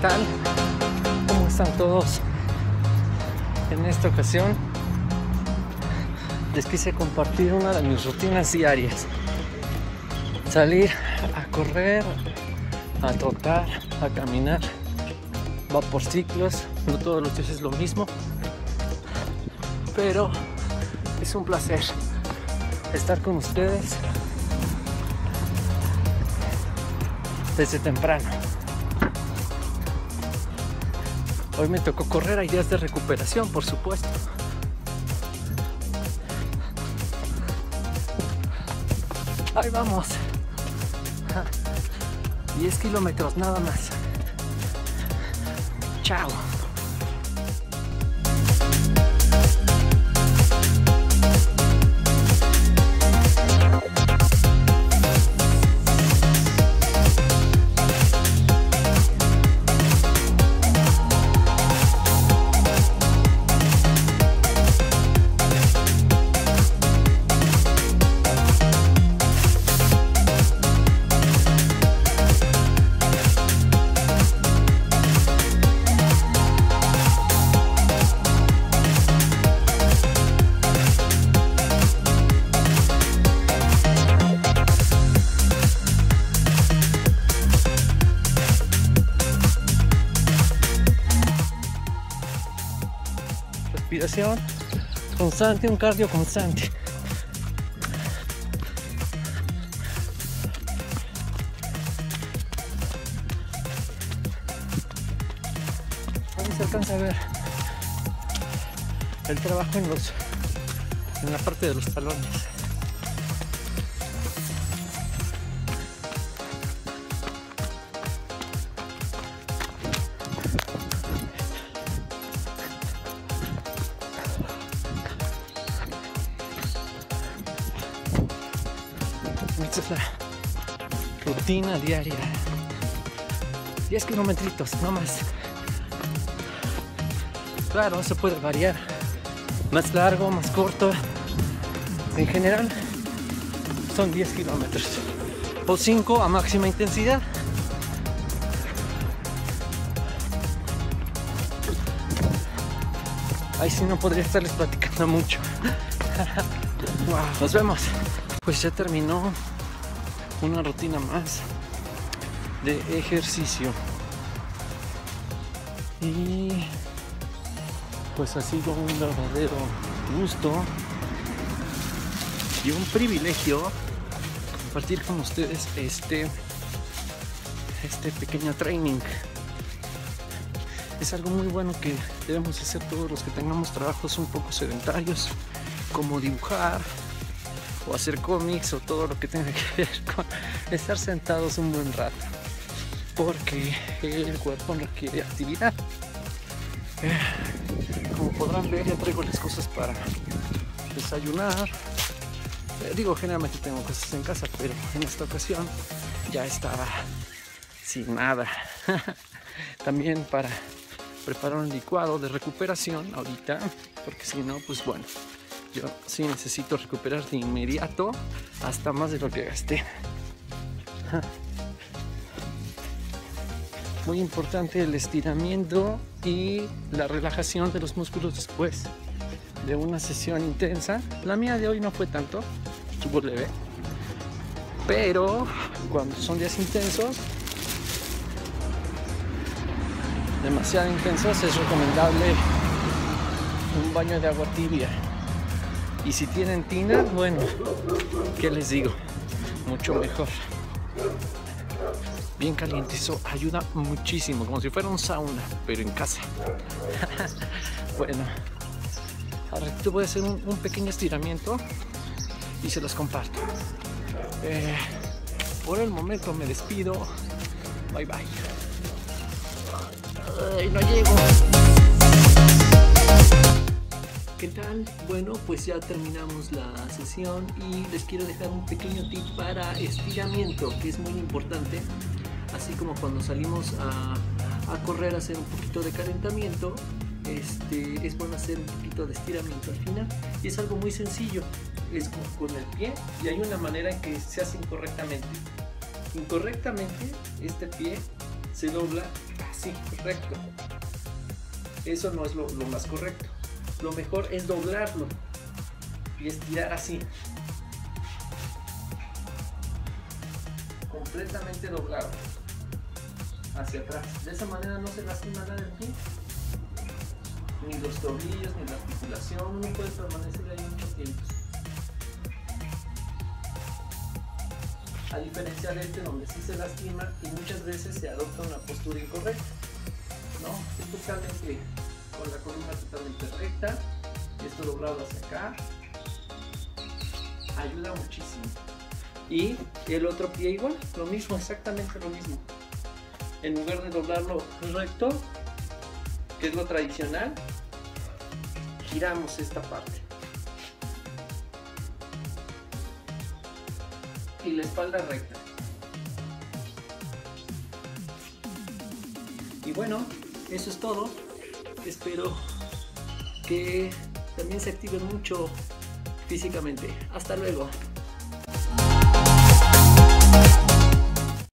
tal? ¿Cómo están todos? En esta ocasión les quise compartir una de mis rutinas diarias. Salir a correr, a trotar, a caminar. Va por ciclos, no todos los días es lo mismo, pero es un placer estar con ustedes desde temprano. Hoy me tocó correr, hay días de recuperación, por supuesto. Ahí vamos. 10 kilómetros nada más. Chao. Respiración constante, un cardio constante. Ahí se alcanza a ver el trabajo en la parte de los talones. Esta es la rutina diaria. 10 kilometritos, no más. Claro, eso puede variar. Más largo, más corto. En general, son 10 kilómetros. O 5 a máxima intensidad. Ahí sí no podría estarles platicando mucho. Wow, nos vemos. Pues ya terminó una rutina más de ejercicio y pues ha sido un verdadero gusto y un privilegio compartir con ustedes este pequeño training. Es algo muy bueno que debemos hacer todos los que tengamos trabajos un poco sedentarios, como dibujar o hacer cómics o todo lo que tenga que ver con estar sentados un buen rato, porque el cuerpo requiere actividad. Como podrán ver, ya traigo las cosas para desayunar. Digo, generalmente tengo cosas en casa, pero en esta ocasión ya estaba sin nada. También para preparar un licuado de recuperación ahorita, porque si no, pues bueno, yo sí necesito recuperar de inmediato, hasta más de lo que gasté. Muy importante el estiramiento y la relajación de los músculos después de una sesión intensa. La mía de hoy no fue tanto, estuvo leve, pero cuando son días intensos, demasiado intensos, es recomendable un baño de agua tibia. Y si tienen tina, bueno, ¿qué les digo? Mucho mejor. Bien caliente, eso ayuda muchísimo, como si fuera un sauna, pero en casa. Bueno, ahora voy a hacer un pequeño estiramiento y se los comparto. Por el momento me despido. Bye bye. Ay, no llego. ¿Qué tal? Bueno, pues ya terminamos la sesión y les quiero dejar un pequeño tip para estiramiento, que es muy importante. Así como cuando salimos a correr, a hacer un poquito de calentamiento, es bueno hacer un poquito de estiramiento al final. Y es algo muy sencillo, es con el pie, y hay una manera en que se hace incorrectamente. Incorrectamente, este pie se dobla así, recto. Eso no es lo más correcto. Lo mejor es doblarlo y estirar así. Completamente doblado hacia atrás. De esa manera no se lastima nada el pie, ni los tobillos, ni la articulación. Uno puede permanecer ahí mucho tiempo. A diferencia de este, donde sí se lastima y muchas veces se adopta una postura incorrecta, ¿no? Es totalmente con la columna totalmente recta, esto doblado hacia acá, ayuda muchísimo. Y el otro pie igual, lo mismo, exactamente lo mismo. En lugar de doblarlo recto, que es lo tradicional, giramos esta parte. Y la espalda recta. Y bueno, eso es todo. Espero que también se activen mucho físicamente. Hasta luego.